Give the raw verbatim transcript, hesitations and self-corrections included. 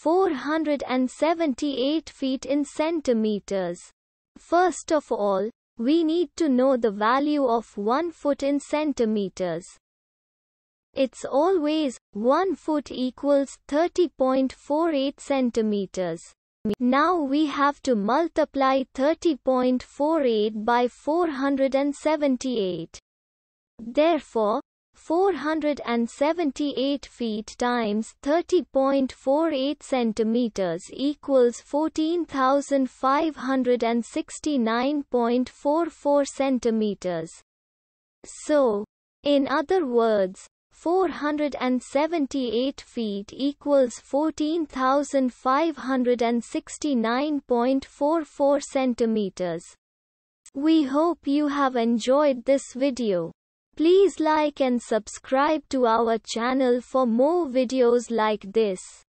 four hundred seventy-eight feet in centimeters. First of all, we need to know the value of one foot in centimeters. It's always one foot equals thirty point four eight centimeters. Now we have to multiply thirty point four eight by four hundred seventy-eight. Therefore, four hundred seventy-eight feet times thirty point four eight centimeters equals fourteen thousand five hundred sixty-nine point four four centimeters. So, in other words, four hundred seventy-eight feet equals fourteen thousand five hundred sixty-nine point four four centimeters. We hope you have enjoyed this video. Please like and subscribe to our channel for more videos like this.